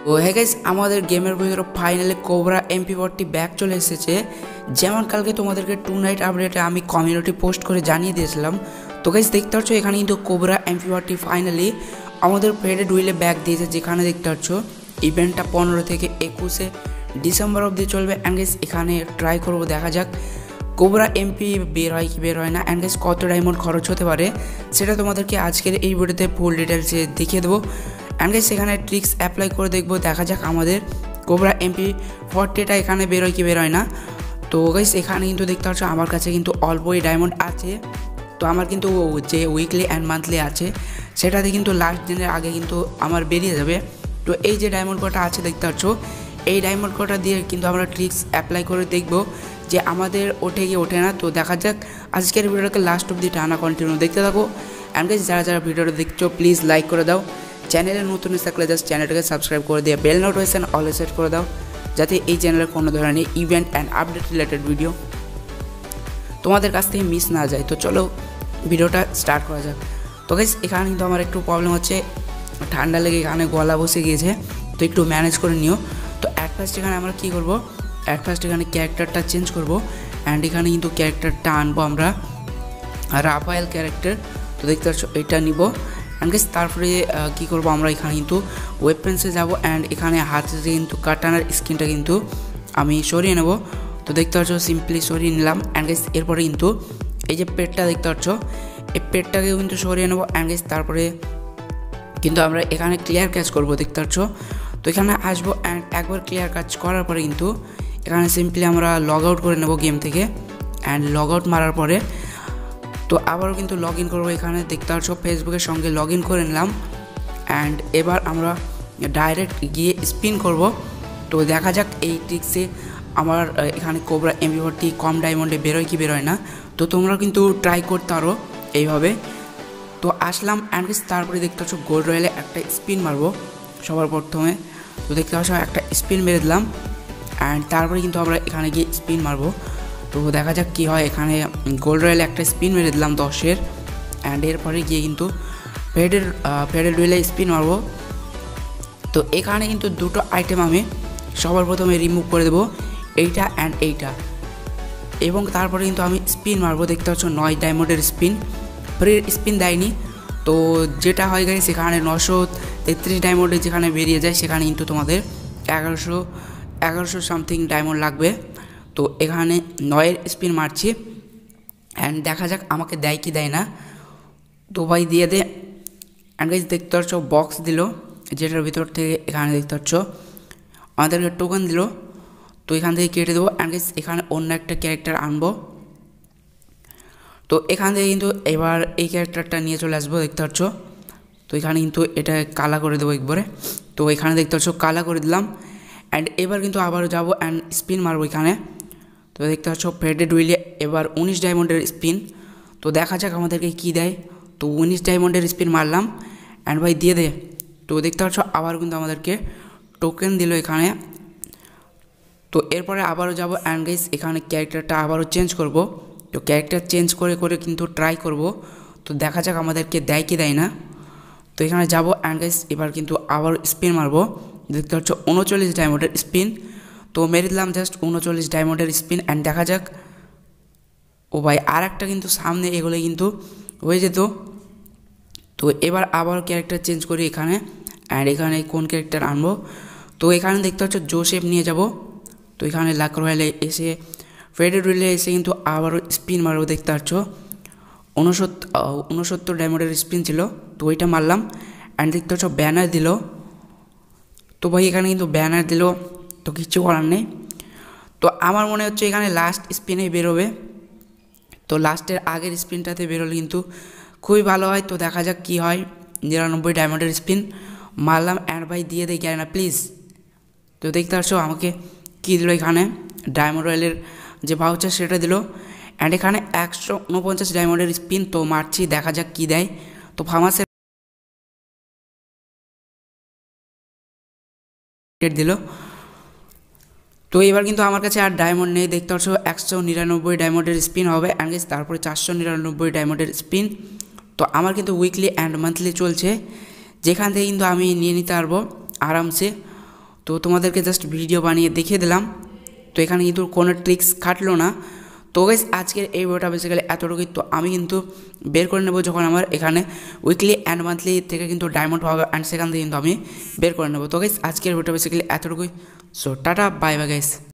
তো হ্যাঁ গাইস, আমাদের গেমের ভিতরে ফাইনালি কোবরা MP40 ব্যাক চলে এসেছে। যেমন কালকে তোমাদেরকে 2 নাইট আপডেটে আমি কমিউনিটি পোস্ট করে জানিয়ে দিয়েছিলাম। তো গাইস দেখতে পাচ্ছ এখানে কিন্তু কোবরা MP40 ফাইনালি আমাদের ফেডেড উইলে ব্যাক দিয়েছে, যেখানে দেখতে পাচ্ছ ইভেন্টটা 15 থেকে 21 ডিসেম্বর অবধি চলবে। অ্যান্ড গাইস এখানে ট্রাই করবো, দেখা যাক কোবরা MP বের হয় কি বের হয় না, অ্যান্ড গাইস কত ডায়মন্ড খরচ হতে পারে সেটা তোমাদেরকে আজকের এই ভিডিওতে ফুল ডিটেলসে দেখিয়ে দেবো। অ্যান্ড গাইস এখানে ট্রিক্স অ্যাপ্লাই করে দেখবো, দেখা যাক আমাদের কোবরা MP40টা এখানে বের হয় কি বের হয় না। তো গাইস এখানে কিন্তু দেখতে পাচ্ছ আমার কাছে কিন্তু অল্পই ডায়মন্ড আছে। তো আমার কিন্তু যে উইকলি অ্যান্ড মান্থলি আছে সেটাতে কিন্তু লাস্ট দিনের আগে কিন্তু আমার বেরিয়ে যাবে। তো এই যে ডায়মন্ড কোডটা আছে দেখতে পাচ্ছ, এই ডায়মন্ড কোডটা দিয়ে কিন্তু আমরা ট্রিক্স অ্যাপ্লাই করে দেখবো যে আমাদের ওঠে কি ওঠে না। তো দেখা যাক, আজকের ভিডিওটাকে লাস্ট অব্দি টানা কন্টিনিউ দেখতে থাকো। অ্যান্ড গাইস যারা যারা ভিডিওটা দেখছো প্লিজ লাইক করে দাও, চ্যানেলে নতুন থাকলে জাস্ট চ্যানেলটাকে সাবস্ক্রাইব করে দিয়ে বেল নোটিফিকেশন অল সেট করে দাও, যাতে এই চ্যানেলের কোনো ধরনের event and update related video তোমাদের কাছ থেকে মিস না যায়। তো চলো ভিডিওটা স্টার্ট করা যাক। তো গাইস এখানে কিন্তু আমার একটু প্রবলেম হচ্ছে, ঠান্ডা লেগে এখানে গলা বসে গিয়েছে, তো একটু ম্যানেজ করে নিও। তো অ্যাট ফার্স্ট এখানে আমরা কী করবো, অ্যাট ফার্স্ট এখানে ক্যারেক্টারটা চেঞ্জ করবো। অ্যান্ড এখানে কিন্তু ক্যারেক্টারটা আনবো আমরা রাফায়েল ক্যারেক্টার। তো দেখতে পাচ্ছ এটা নিব। অ্যান্ড গাইস তারপরে কী করবো, আমরা এখানে কিন্তু ওয়েপেন্সে যাব। অ্যান্ড এখানে হাতে কিন্তু কাটানার স্কিনটা কিন্তু আমি সরিয়ে নেব। তো দেখতে পাচ্ছ সিম্পলি সরিয়ে নিলাম। অ্যান্ড গাইস এরপরে কিন্তু এই যে পেটটা দেখতে পাচ্ছ, এই পেটটাকেও কিন্তু সরিয়ে নেবো। অ্যান্ড গাইস তারপরে কিন্তু আমরা এখানে ক্লিয়ার ক্যাচ করবো, দেখতে পাচ্ছ। তো এখানে আসবো অ্যান্ড একবার ক্লিয়ার কাজ করার পরে কিন্তু এখানে সিম্পলি আমরা লগ আউট করে নেব গেম থেকে। অ্যান্ড লগ আউট মারার পরে তো আবারও কিন্তু লগ ইন করবো। এখানে দেখতে পাচ্ছ ফেসবুকের সঙ্গে লগ ইন করে নিলাম। অ্যান্ড এবার আমরা ডাইরেক্ট গিয়ে স্পিন করব। তো দেখা যাক এই ট্রিক্সে আমার এখানে কোবরা MP40 কম ডায়মন্ডে বেরোয় কি বেরোয় না। তো তোমরা কিন্তু ট্রাই করতে পারো এইভাবে। তো আসলাম অ্যান্ড তারপরে দেখতে পাচ্ছ গোল্ড রয়েলে একটা স্পিন মারবো সবার প্রথমে। তো দেখতে পাচ্ছ একটা স্পিন মেরে দিলাম। অ্যান্ড তারপরে কিন্তু আমরা এখানে গিয়ে স্পিন মারবো। তো দেখা যাক কী হয়। এখানে গোল্ড রয়েলে একটা স্পিন মেরে দিলাম 10-এর। অ্যান্ড এরপরে গিয়ে কিন্তু ফেডেড রয়েলে স্পিন মারবো। তো এখানে কিন্তু দুটো আইটেম আমি সবার প্রথমে রিমুভ করে দেবো, এইটা অ্যান্ড এইটা। এবং তারপরে কিন্তু আমি স্পিন মারবো, দেখতে পাচ্ছ 9 ডায়মন্ডের স্পিন, ফ্রি স্পিন দেয়নি। তো যেটা হয় গাইস সেখানে 933 ডায়মন্ডে যেখানে বেরিয়ে যায় সেখানে কিন্তু তোমাদের 1100 সামথিং ডায়মন্ড লাগবে। তো এখানে 9-এর স্পিন মারছি। অ্যান্ড দেখা যাক আমাকে দেয় কি দেয় না। তো ভাই দিয়ে দে। অ্যান্ড গাইস দেখতে পাচ্ছ বক্স দিল, যেটার ভিতর থেকে এখানে দেখতে পাচ্ছ আমাদেরকে টোকেন দিল। তো এখান থেকে কেটে দেবো। অ্যান্ড গাইস এখানে অন্য একটা ক্যারেক্টার আনবো। তো এখান থেকে কিন্তু এবার এই ক্যারেক্টারটা নিয়ে চলে আসবো, দেখতে পাচ্ছ। তো এখানে কিন্তু এটা কালা করে দেবো একবারে। তো এখানে দেখতে পাচ্ছ কালা করে দিলাম। অ্যান্ড এবার কিন্তু আবার যাবো অ্যান্ড স্পিন মারবো এখানে। তো দেখতে পাচ্ছ ফেডেড উইলে এবার 19 ডায়মন্ডের স্পিন। তো দেখা যাক আমাদেরকে কী দেয়। তো 19 ডায়মন্ডের স্পিন মারলাম। অ্যান্ড ভাই দিয়ে দে। তো দেখতে পাচ্ছ আবার কিন্তু আমাদেরকে টোকেন দিল এখানে। তো এরপরে আবারও যাবো অ্যান্ড গাইস এখানে ক্যারেক্টারটা আবারও চেঞ্জ করব। তো ক্যারেক্টার চেঞ্জ করে করে কিন্তু ট্রাই করব। তো দেখা যাক আমাদেরকে দেয় কি দেয় না। তো এখানে যাবো অ্যান্ড গাইস এবার কিন্তু আবার স্পিন মারবো, দেখতে পাচ্ছ 39 ডায়মন্ডের স্পিন। তো মেরে দিলাম জাস্ট 39 ডায়মন্ডের স্পিন। অ্যান্ড দেখা যাক, ও ভাই আর একটা কিন্তু সামনে এগুলো কিন্তু হয়ে যেত। তো এবার আবার ক্যারেক্টার চেঞ্জ করি এখানে। অ্যান্ড এখানে কোন ক্যারেক্টার আনবো, তো এখানে দেখতে পাচ্ছ জোসেফ নিয়ে যাব। তো এখানে লাক রয়্যালে এসে ফেডেড রয়্যালে এসে কিন্তু আবারও স্পিন মারবো, দেখতে পাচ্ছ 69 ডায়মন্ডের স্পিন ছিল। তো ওইটা মারলাম। অ্যান্ড দেখতে পাচ্ছ ব্যানার দিল। তো ভাই এখানে কিন্তু ব্যানার দিল, তো কিচ্ছু করার নেই। তো আমার মনে হচ্ছে এখানে লাস্ট স্পিনে বেরোবে। তো লাস্টের আগের স্পিনটাতে বেরোলে কিন্তু খুবই ভালো হয়। তো দেখা যাক কী হয়। 99 ডায়মন্ডের স্পিন মারলাম। অ্যান্ড ভাই দিয়ে দেয় কেন না প্লিজ। তো দেখতে পাচ্ছ আমাকে কী দিল, এখানে ডায়মন্ড রয়্যালের যে ভাউচার সেটা দিল। অ্যান্ড এখানে 149 ডায়মন্ডের স্পিন। তো মারছি, দেখা যাক কী দেয়। তো ফার্মাসের দিল। তো এবার কিন্তু আমার কাছে আর ডায়মন্ড নেই, দেখতে পাচ্ছ 199 ডায়মন্ডের স্পিন হবে। অ্যান্ড তারপরে 499 ডায়মন্ডের স্পিন। তো আমার কিন্তু উইকলি অ্যান্ড মান্থলি চলছে, যেখান থেকে কিন্তু আমি নিয়ে নিতে পারবো আরামসে। তো তোমাদেরকে জাস্ট ভিডিও বানিয়ে দেখিয়ে দিলাম। তো এখানে কিন্তু কোনো ট্রিক্স খাটলো না। তো গাইস আজকের এই ভিডিওটা বেসিক্যালি এতটুকুই। তো আমি কিন্তু বের করে নেব যখন আমার এখানে উইকলি অ্যান্ড মান্থলি থেকে কিন্তু ডায়মন্ড পাবে, অ্যান্ড সেখান থেকে কিন্তু আমি বের করে নেব। তো গাইস আজকের ভিডিওটা বেসিক্যালি এতটুকুই। So tata, bye bye guys.